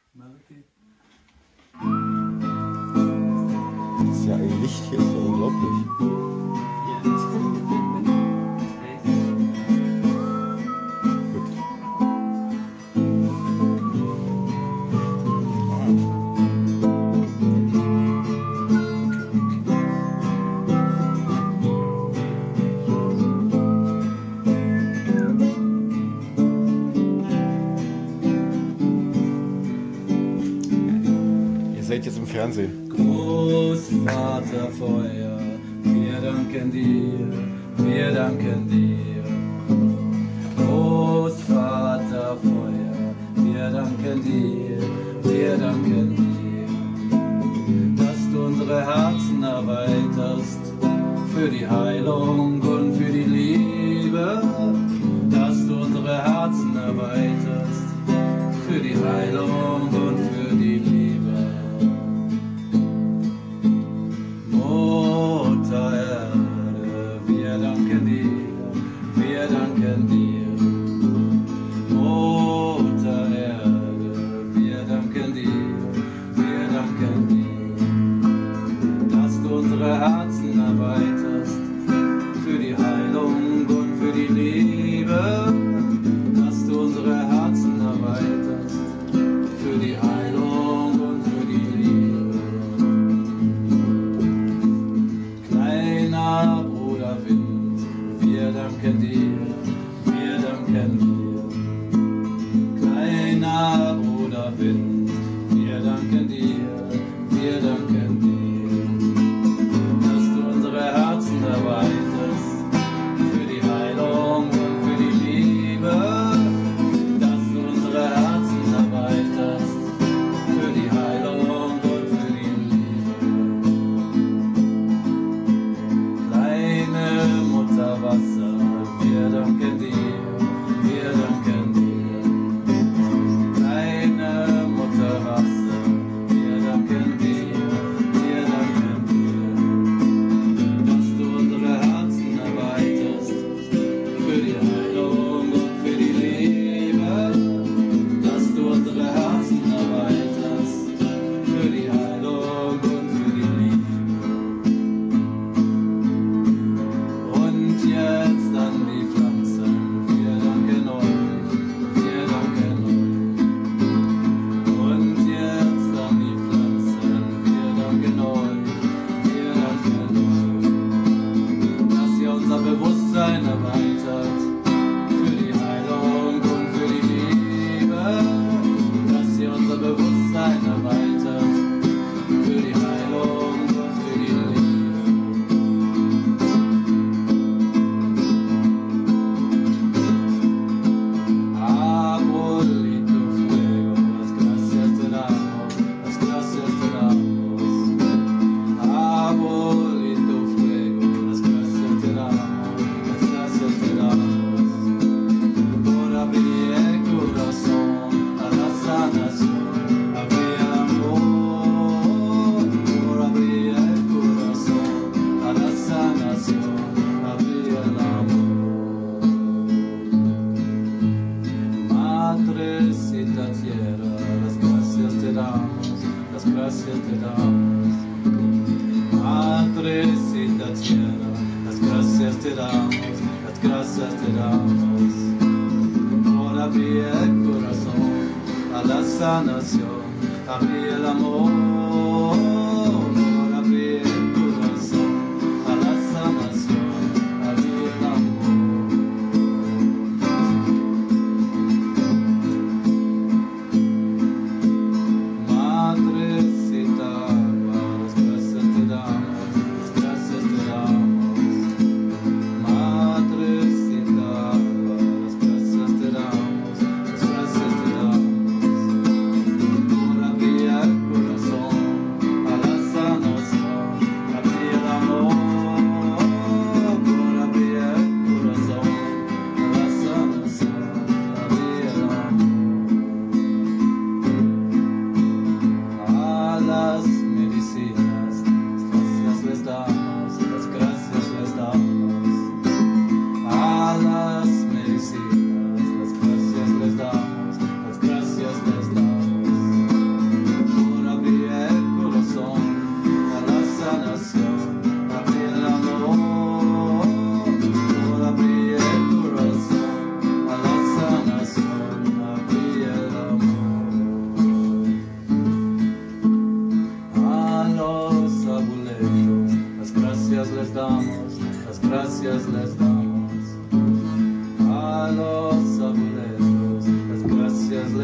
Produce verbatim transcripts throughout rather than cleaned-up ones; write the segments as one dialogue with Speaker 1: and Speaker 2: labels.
Speaker 1: Melody.
Speaker 2: Das ist ja ein Licht hier, ist ja unglaublich. Ihr seid jetzt im Fernsehen.
Speaker 1: Großvaterfeuer, wir danken dir, wir danken dir. Großvaterfeuer, wir danken dir, wir danken dir, dass du unsere Herzen erweiterst für die Heilung und für die Liebe, dass du unsere Herzen erweiterst für die Heilung und für die Liebe. Mutter Erde, wir danken dir, wir danken dir. Mutter Erde, wir danken dir, wir danken dir, dass du unsere Herzen erweiterst für die Heilung und für die Liebe, dass du unsere Herzen erweiterst für die Heilung und für die Liebe. Kleiner Bruder Wind, wir danken dir, wir danken dir. Kleiner Bruder Wind, wir danken dir, wir danken dir, dass du unsere Herzen erweiterst für die Heilung und für die Liebe, dass du unsere Herzen erweiterst für die Heilung und für die Liebe. Kleine Mutter Wasser, wir danken dir, wir danken dir. Kleine Mutter Wasser, wir danken dir, wir danken dir, dass du unsere Herzen erweiterst für die Heilung und für die Liebe, dass du unsere Herzen erweiterst für die Heilung und für die Liebe. Und jetzt an die Pflanzen, wir danken euch, wir danken euch. Und jetzt an die Pflanzen, wir danken euch, wir danken euch, dass ihr unser Bewusstsein erweitert für die Heilung und für die Liebe, dass ihr unser Bewusstsein erweitert für die Heilung und für die Liebe. Abuelito fuego, las gracias te damos, las gracias te damos. Abuelito fuego, las gracias te damos, las gracias te damos. Por abrir el corazón a la sanación, abrir el amor. Por abrir el corazón a la sanación, abrir el amor. Madrecita tierra, las gracias te damos, las gracias te damos. Madrecita tierra, las gracias te damos, las gracias te damos. Por abrir el corazón a la sanación, abrir el amor. Por abrir el corazón a la sanación, abrir el amor. Madrecita, las gracias te damos, las gracias te damos. Madrecita, las gracias te damos, las gracias te damos. Por abrir el corazón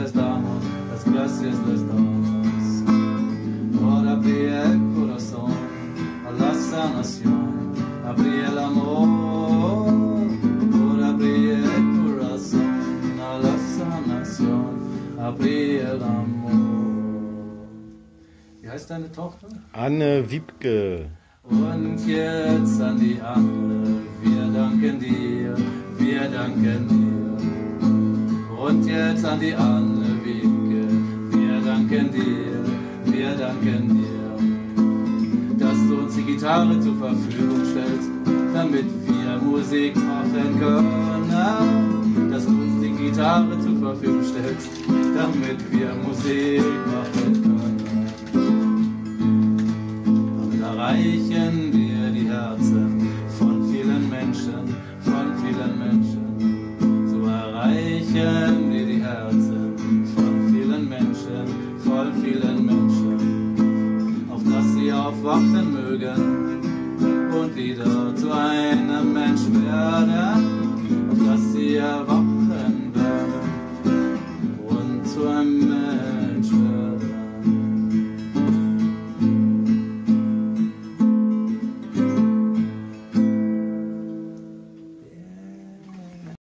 Speaker 1: les damos, las gracias les damos por abrir el corazón a la sanación, abrir el amor, por abrir el corazón a la sanación, abrir el amor. Wie heißt deine Tochter?
Speaker 2: Anne Wiebke.
Speaker 1: Und jetzt an die Anne, wir danken dir, wir danken dir. Und jetzt an die Anne Wiebke, wir danken dir, wir danken dir, dass du uns die Gitarre zur Verfügung stellst, damit wir Musik machen können. Dass du uns die Gitarre zur Verfügung stellst, damit wir Musik machen können. Damit erreichen wir die Herzen von vielen Menschen, von vielen Menschen. So erreichen wir die Herzen von vielen Menschen, von vielen Menschen, auf dass sie aufwachen mögen und wieder zu einem